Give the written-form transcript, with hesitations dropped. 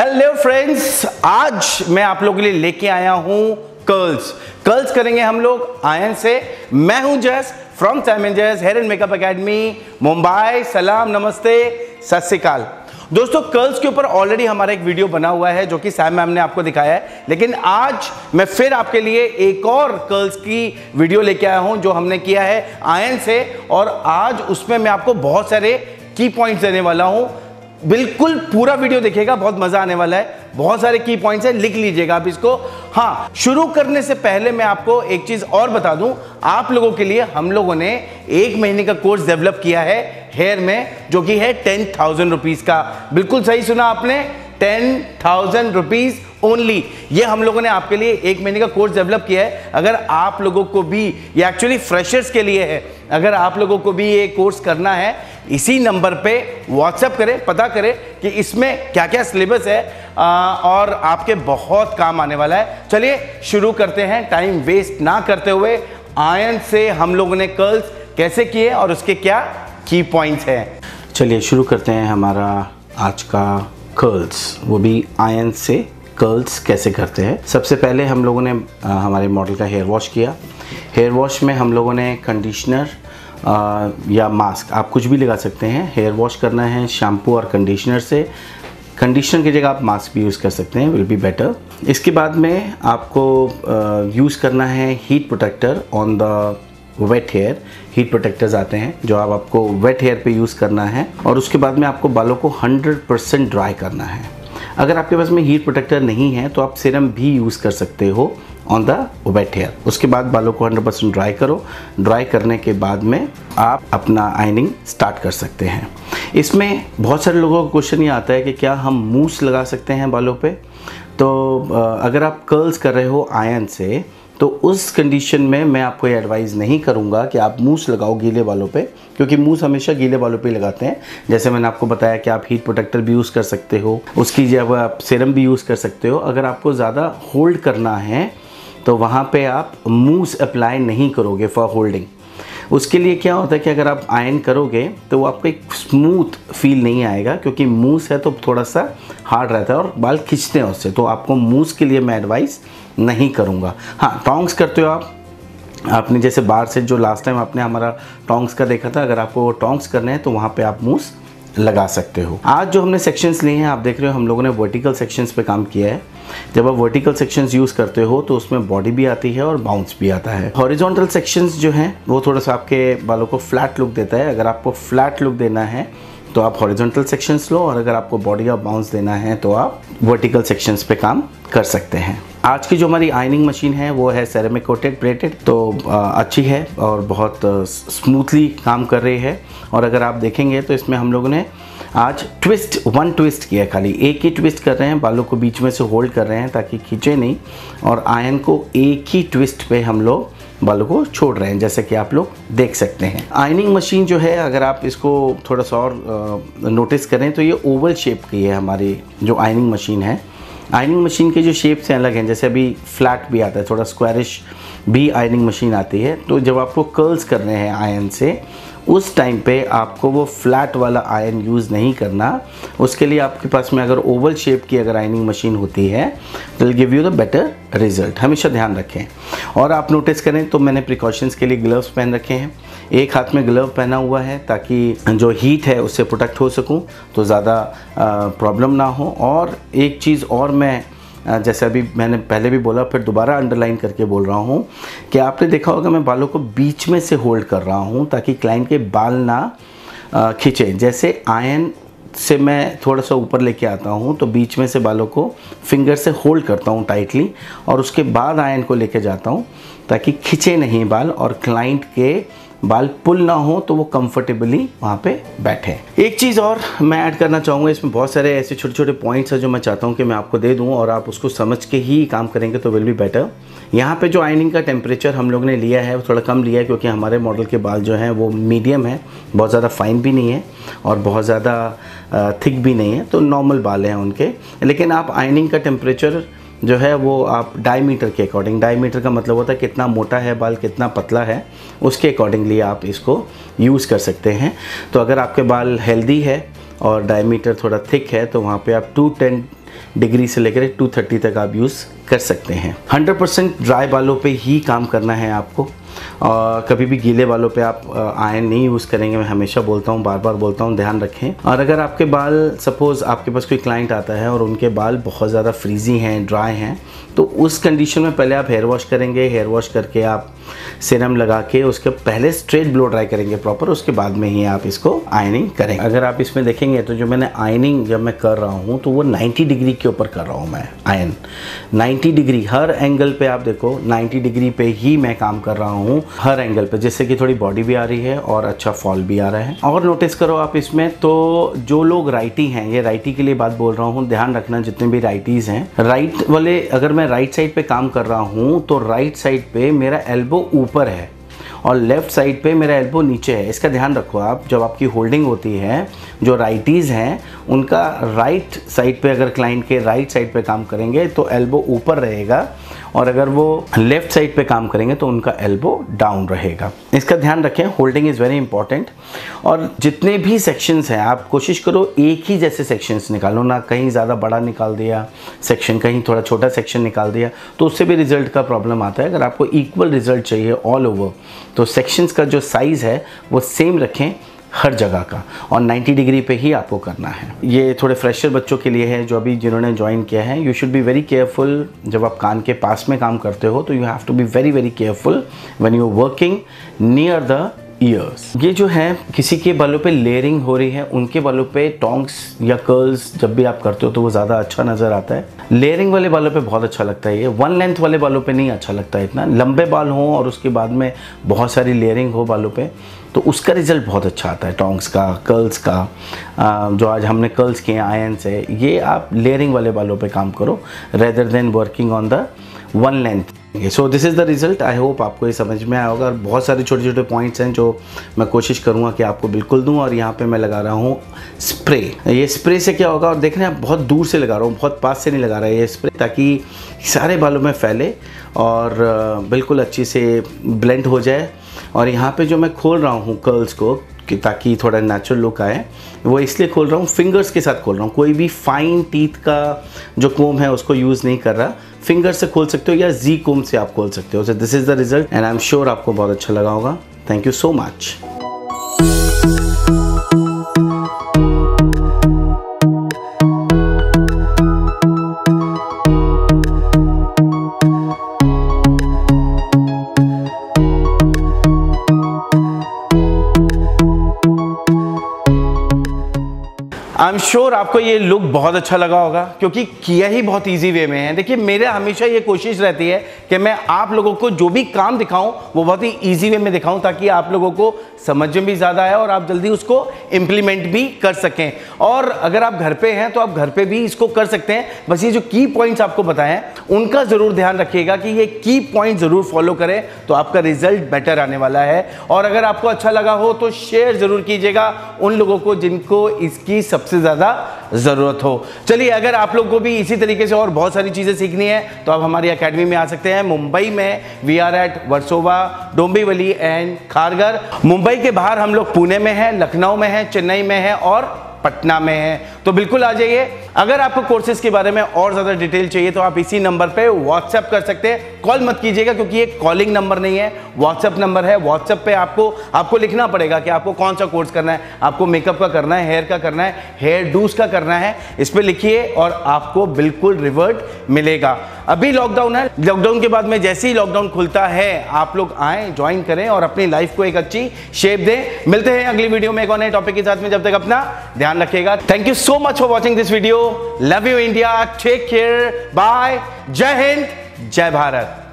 Hello friends, आज मैं आप लोगों के लिए लेके आया हूं कर्ल्स करेंगे हम लोग आयन से। मैं हूं Jas from Time and Jas Hair and Makeup Academy Mumbai. सलाम, नमस्ते, सत श्री अकाल। दोस्तों, कर्ल्स के ऊपर ऑलरेडी हमारा एक वीडियो बना हुआ है जो कि सैम मैम ने आपको दिखाया है, लेकिन आज मैं फिर आपके लिए एक और कर्ल्स की वीडियो लेके आया हूं जो हमने किया है आयन से। और आज उसमें मैं आपको बहुत सारे की पॉइंट्स देने वाला हूं। बिल्कुल पूरा वीडियो देखिएगा, बहुत मजा आने वाला है। बहुत सारे की पॉइंट्स हैं, लिख लीजिएगा आप इसको। हाँ, शुरू करने से पहले मैं आपको एक चीज और बता दूं। आप लोगों के लिए हम लोगों ने 1 महीने का कोर्स डेवलप किया है हेयर में, जो कि है 10,000 रुपीज का। बिल्कुल सही सुना आपने, 10,000 रुपीज ओनली। ये हम लोगों ने आपके लिए 1 महीने का कोर्स डेवलप किया है। अगर आप लोगों को भी, ये एक्चुअली फ्रेशर्स के लिए है, अगर आप लोगों को भी ये कोर्स करना है, इसी नंबर पे व्हाट्सएप करें, पता करें कि इसमें क्या क्या सिलेबस है और आपके बहुत काम आने वाला है। चलिए शुरू करते हैं, टाइम वेस्ट ना करते हुए। आयन से हम लोगों ने कर्ल्स कैसे किए और उसके क्या की पॉइंट्स हैं। चलिए शुरू करते हैं हमारा आज का कर्ल्स, वो भी आयन से कर्ल्स कैसे करते हैं। सबसे पहले हम लोगों ने हमारे मॉडल का हेयर वॉश किया। हेयर वॉश में हम लोगों ने कंडीशनर या मास्क, आप कुछ भी लगा सकते हैं। हेयर वॉश करना है शैम्पू और कंडीशनर से। कंडीशनर की जगह आप मास्क भी यूज़ कर सकते हैं, विल बी बेटर। इसके बाद में आपको यूज़ करना है heat protector on the wet hair. Heat protectors आते हैं जो आपको वेट हेयर पे यूज़ करना है, और उसके बाद में आपको बालों को 100% ड्राई करना है। अगर आपके पास में हीट प्रोटेक्टर नहीं है तो आप सीरम भी यूज़ कर सकते हो ऑन द वेट हेयर। उसके बाद बालों को 100% ड्राई करो। ड्राई करने के बाद में आप अपना आयनिंग स्टार्ट कर सकते हैं। इसमें बहुत सारे लोगों का क्वेश्चन ये आता है कि क्या हम मूस लगा सकते हैं बालों पे। तो अगर आप कर्ल्स कर रहे हो आयन से, तो उस कंडीशन में मैं आपको ये एडवाइस नहीं करूंगा कि आप मूस लगाओ गीले बालों पे, क्योंकि मूस हमेशा गीले बालों पे लगाते हैं। जैसे मैंने आपको बताया कि आप हीट प्रोटेक्टर भी यूज़ कर सकते हो, उसकी जगह आप सीरम भी यूज़ कर सकते हो। अगर आपको ज़्यादा होल्ड करना है तो वहाँ पे आप मूस अप्लाई नहीं करोगे फॉर होल्डिंग। उसके लिए क्या होता है कि अगर आप आयन करोगे तो वो आपको एक स्मूथ फील नहीं आएगा, क्योंकि मूस है तो थोड़ा सा हार्ड रहता है और बाल खींचते हैं उससे। तो आपको मूस के लिए मैं एडवाइस नहीं करूँगा। हाँ, टॉन्ग्स करते हो आपने जैसे बार से जो लास्ट टाइम आपने हमारा टॉन्ग्स का देखा था, अगर आपको टॉन्ग्स करने हैं तो वहाँ पे आप मूस लगा सकते हो। आज जो हमने सेक्शंस लिए हैं, आप देख रहे हो हम लोगों ने वर्टिकल सेक्शंस पे काम किया है। जब आप वर्टिकल सेक्शंस यूज़ करते हो तो उसमें बॉडी भी आती है और बाउंस भी आता है। हॉरिजॉन्टल सेक्शंस जो हैं वो थोड़ा सा आपके बालों को फ्लैट लुक देता है। अगर आपको फ्लैट लुक देना है तो आप हॉरिजॉन्टल सेक्शंस लो, और अगर आपको बॉडी का बाउंस देना है तो आप वर्टिकल सेक्शंस पे काम कर सकते हैं। आज की जो हमारी आयनिंग मशीन है वो है सेरेमिक कोटेड प्लेटेड, तो अच्छी है और बहुत स्मूथली काम कर रही है। और अगर आप देखेंगे तो इसमें हम लोगों ने आज वन ट्विस्ट किया है, खाली एक ही ट्विस्ट कर रहे हैं, बालों को बीच में से होल्ड कर रहे हैं ताकि खींचे नहीं, और आयन को एक ही ट्विस्ट पे हम लोग बालों को छोड़ रहे हैं, जैसे कि आप लोग देख सकते हैं। आयनिंग मशीन जो है, अगर आप इसको थोड़ा सा और नोटिस करें तो ये ओवल शेप की है हमारी जो आयनिंग मशीन है। आयनिंग मशीन के जो शेप से अलग हैं, जैसे अभी फ्लैट भी आता है, थोड़ा स्क्वायरिश भी आयनिंग मशीन आती है। तो जब आपको कर्ल्स करने हैं आयन से, उस टाइम पे आपको वो फ्लैट वाला आयन यूज़ नहीं करना। उसके लिए आपके पास में अगर ओवल शेप की अगर आयनिंग मशीन होती है तो will give you the better result. हमेशा ध्यान रखें। और आप नोटिस करें तो मैंने प्रिकॉशंस के लिए ग्लव्स पहन रखे हैं। एक हाथ में ग्लव पहना हुआ है ताकि जो हीट है उससे प्रोटेक्ट हो सकूं, तो ज़्यादा प्रॉब्लम ना हो। और एक चीज़ और मैं, जैसे अभी मैंने पहले भी बोला, फिर दोबारा अंडरलाइन करके बोल रहा हूँ कि आपने देखा होगा मैं बालों को बीच में से होल्ड कर रहा हूँ ताकि क्लाइंट के बाल ना खींचे। जैसे आयन से मैं थोड़ा सा ऊपर लेके आता हूँ तो बीच में से बालों को फिंगर से होल्ड करता हूँ टाइटली, और उसके बाद आयन को लेके जाता हूँ ताकि खींचे नहीं बाल और क्लाइंट के बाल पुल ना हो, तो वो कंफर्टेबली वहाँ पे बैठे। एक चीज़ और मैं ऐड करना चाहूँगा, इसमें बहुत सारे ऐसे छोटे छोटे पॉइंट्स हैं जो मैं चाहता हूँ कि मैं आपको दे दूँ, और आप उसको समझ के ही काम करेंगे तो विल बी बेटर। यहाँ पे जो आयनिंग का टेम्परेचर हम लोग ने लिया है वो थोड़ा कम लिया है, क्योंकि हमारे मॉडल के बाल जो हैं वो मीडियम है, बहुत ज़्यादा फाइन भी नहीं है और बहुत ज़्यादा थिक भी नहीं है, तो नॉर्मल बाल हैं उनके। लेकिन आप आयनिंग का टेम्परेचर जो है वो आप डायमीटर के अकॉर्डिंग, डायमीटर का मतलब होता है कितना मोटा है बाल, कितना पतला है, उसके अकॉर्डिंगली आप इसको यूज़ कर सकते हैं। तो अगर आपके बाल हेल्दी है और डायमीटर थोड़ा थिक है तो वहाँ पे आप 210 डिग्री से लेकर 230 तक आप यूज़ कर सकते हैं। 100% ड्राई बालों पे ही काम करना है आपको, और कभी भी गीले बालों पे आप आयरन नहीं यूज़ करेंगे। मैं हमेशा बोलता हूँ, बार बार बोलता हूँ, ध्यान रखें। और अगर आपके बाल, सपोज़ आपके पास कोई क्लाइंट आता है और उनके बाल बहुत ज़्यादा फ्रीजी हैं, ड्राई हैं, तो उस कंडीशन में पहले आप हेयर वॉश करेंगे। हेयर वॉश करके आप सीरम लगा के उसके पहले स्ट्रेट ब्लो ड्राई करेंगे प्रॉपर, उसके बाद में ही आप इसको आयनिंग करेंगे। अगर आप इसमें देखेंगे तो जो मैंने आयनिंग जब मैं कर रहा हूँ तो वो 90 डिग्री के ऊपर कर रहा हूँ मैं आयन। 90 डिग्री हर एंगल पे, आप देखो 90 डिग्री पे ही मैं काम कर रहा हूँ हर एंगल पे, जिससे कि थोड़ी बॉडी भी आ रही है और अच्छा फॉल भी आ रहा है। और नोटिस करो आप इसमें, तो जो लोग राइटी हैं, ये राइटी के लिए बात बोल रहा हूँ, ध्यान रखना जितने भी राइटीज़ हैं, राइट वाले, अगर मैं राइट साइड पे काम कर रहा हूँ तो राइट साइड पे मेरा एल्बो ऊपर है और लेफ़्ट साइड पे मेरा एल्बो नीचे है। इसका ध्यान रखो आप, जब आपकी होल्डिंग होती है, जो राइटीज़ हैं उनका राइट साइड पे, अगर क्लाइंट के राइट साइड पे काम करेंगे तो एल्बो ऊपर रहेगा, और अगर वो लेफ़्ट साइड पे काम करेंगे तो उनका एल्बो डाउन रहेगा। इसका ध्यान रखें, होल्डिंग इज़ वेरी इंपॉर्टेंट। और जितने भी सेक्शंस हैं आप कोशिश करो एक ही जैसे सेक्शंस निकालो, ना कहीं ज़्यादा बड़ा निकाल दिया सेक्शन, कहीं थोड़ा छोटा सेक्शन निकाल दिया, तो उससे भी रिजल्ट का प्रॉब्लम आता है। अगर आपको इक्वल रिजल्ट चाहिए ऑल ओवर, तो सेक्शंस का जो साइज़ है वो सेम रखें हर जगह का, और 90 डिग्री पे ही आपको करना है। ये थोड़े फ्रेशर बच्चों के लिए है जो अभी जिन्होंने ज्वाइन किया है। You should be very careful जब आप कान के पास में काम करते हो, तो you have to be very very careful when you are working near the ears. ये जो है किसी के बालों पे लेयरिंग हो रही है, उनके बालों पे टोंग्स या कर्ल्स जब भी आप करते हो तो वो ज़्यादा अच्छा नज़र आता है। लेयरिंग वाले बालों पे बहुत अच्छा लगता है ये, वन लेंथ वाले बालों पे नहीं अच्छा लगता है इतना। लंबे बाल हों और उसके बाद में बहुत सारी लेयरिंग हो बालों पे, तो उसका रिज़ल्ट बहुत अच्छा आता है। टोंग्स का, कर्ल्स का, जो आज हमने कर्ल्स किए हैं आयन से, ये आप लेयरिंग वाले बालों पे काम करो rather than working on the one length. So this is the result. I hope आपको ये समझ में आया होगा। और बहुत सारे छोटे छोटे पॉइंट्स हैं जो मैं कोशिश करूँगा कि आपको बिल्कुल दूँ। और यहाँ पे मैं लगा रहा हूँ स्प्रे। ये स्प्रे से क्या होगा, और देख रहे हैं आप, बहुत दूर से लगा रहा हूँ, बहुत पास से नहीं लगा रहा है ये स्प्रे, ताकि सारे बालों में फैले और बिल्कुल अच्छी से ब्लेंड हो जाए। और यहाँ पे जो मैं खोल रहा हूँ कर्ल्स को, कि ताकि थोड़ा नेचुरल लुक आए, वो इसलिए खोल रहा हूँ, फिंगर्स के साथ खोल रहा हूँ। कोई भी फाइन टीथ का जो कोम है उसको यूज़ नहीं कर रहा। फिंगर से खोल सकते हो या जी कोम से आप खोल सकते हो। So this is the result and I am sure आपको बहुत अच्छा लगा होगा। Thank you so much. I am sure आपको ये लुक बहुत अच्छा लगा होगा, क्योंकि किया ही बहुत इजी वे में है। देखिए, मेरे हमेशा ये कोशिश रहती है कि मैं आप लोगों को जो भी काम दिखाऊं वो बहुत ही इजी वे में दिखाऊं, ताकि आप लोगों को समझ में भी ज़्यादा आए और आप जल्दी उसको इम्प्लीमेंट भी कर सकें। और अगर आप घर पे हैं तो आप घर पे भी इसको कर सकते हैं। बस ये जो की पॉइंट्स आपको बताएं उनका ज़रूर ध्यान रखिएगा कि ये की पॉइंट ज़रूर फॉलो करें, तो आपका रिजल्ट बेटर आने वाला है। और अगर आपको अच्छा लगा हो तो शेयर ज़रूर कीजिएगा उन लोगों को जिनको इसकी सबसे ज़्यादा ज़रूरत हो। चलिए, अगर आप लोग को भी इसी तरीके से और बहुत सारी चीज़ें सीखनी है तो आप हमारी एकेडमी में आ सकते हैं। मुंबई में we are at Versova, Dombivli and Kharghar. Mumbai के बाहर हम लोग पुणे में हैं, लखनऊ में हैं, चेन्नई में हैं और पटना में है। तो बिल्कुल आ जाइए। अगर आपको कोर्सेज के बारे में और ज़्यादा डिटेल चाहिए तो आप इसी नंबर पे व्हाट्सएप कर सकते हैं। कॉल मत कीजिएगा, क्योंकि ये कॉलिंग नंबर नहीं है, व्हाट्सएप नंबर है। व्हाट्सएप पे आपको लिखना पड़ेगा कि आपको कौन सा कोर्स करना है। आपको मेकअप का करना है, हेयर का करना है, हेयर डूज का करना है, इस पर लिखिए और आपको बिल्कुल रिवर्ट मिलेगा। अभी लॉकडाउन है, लॉकडाउन के बाद में जैसे ही लॉकडाउन खुलता है आप लोग आएँ, ज्वाइन करें और अपनी लाइफ को एक अच्छी शेप दें। मिलते हैं अगली वीडियो में एक और नए टॉपिक के साथ में। जब तक अपना ध्यान रखिएगा। Thank you so much for watching this video. Love you India, take care, bye, जय हिंद, जय भारत।